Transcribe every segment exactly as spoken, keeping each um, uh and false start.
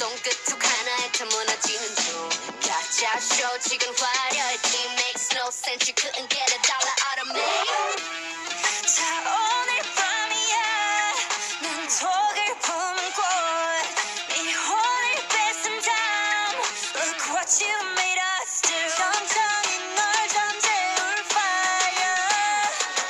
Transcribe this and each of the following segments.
손끝 툭 하나에 다 무너지는 중 가짜쇼 지금 화려했지 makes no sense you couldn't get a dollar out of me 자 오늘 밤이야 난 독을 품은 꽃네 혼을 뺏은 다음 Look what you made us do 천천히 널 잠재울 fire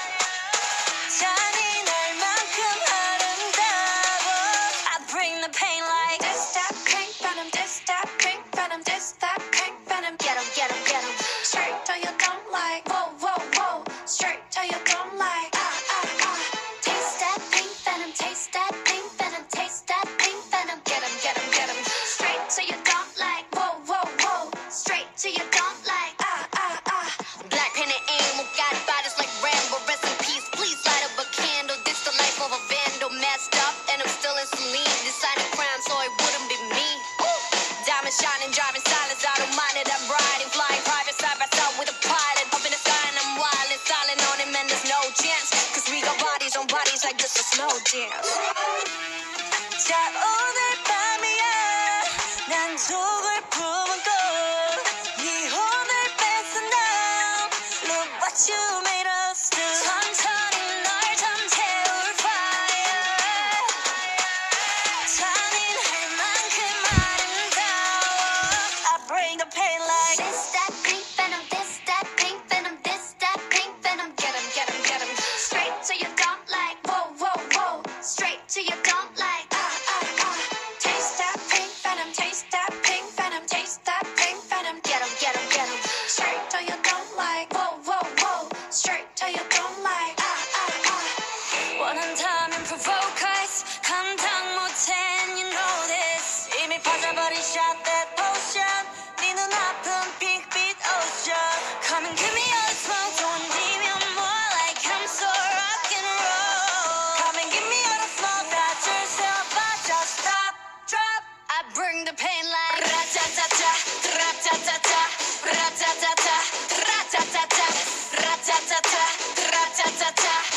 잔인할 만큼 아름다워 I bring the pain like This that pink venom This that pink venom This that pink venom Get 'em, get 'em, get 'em Straight till you don't like Whoa, whoa, whoa Straight till you don't like Ah, ah, ah Taste that pink venom Taste that pink venom Taste that pink venom Get 'em, get 'em, get 'em Straight till you don't like Whoa, whoa, whoa Straight till you don't like Ah, ah, ah Blackpink and aim got bodies like Rambo Rest in peace, please light up a candle This the life of a vandal Messed up and I'm still in saline Deciding crime so it wouldn't be me Diamond shining, driving silence I don't mind it, I'm riding Flying private side by side with a pilot Up in the sky and I'm wildin' Silent on him and there's no chance Cause we got bodies on bodies like this a slow dance 자 오늘 밤이야 난 독을 품은 꽃네 혼을 뺏은 다음 Look what you made us do 천천히 널 잠재울 fire 잔인할 만큼 아름다워 I bring the pain like This that pink venom This that pink venom This that pink venom Get 'em, get 'em, get 'em Straight till you don't like Whoa, whoa, whoa Straight till you don't like Ah, ah, ah Taste that pink venom Taste that pink venom Taste that pink venom Get 'em, get 'em, get 'em Straight till you don't like Whoa, whoa, whoa Straight till you don't like Ah, ah, ah 원한다면 provoke us 감당 못해 and you know this 이미 빠져버린 shot that potion 네 눈앞은 빅빛 ocean Come and give me all the smoke 던지면 more like I'm so rock and roll Come and give me all the smoke that yourself I just stop, drop I bring the pain like Ra-ta-ta-ta, ra-ta-ta-ta Ra-ta-ta-ta, ra-ta-ta-ta Ra-ta-ta-ta, ra-ta-ta-ta